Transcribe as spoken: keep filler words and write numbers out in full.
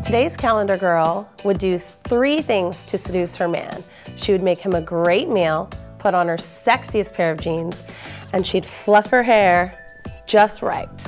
Today's calendar girl would do three things to seduce her man. She would make him a great meal, put on her sexiest pair of jeans, and she'd fluff her hair just right.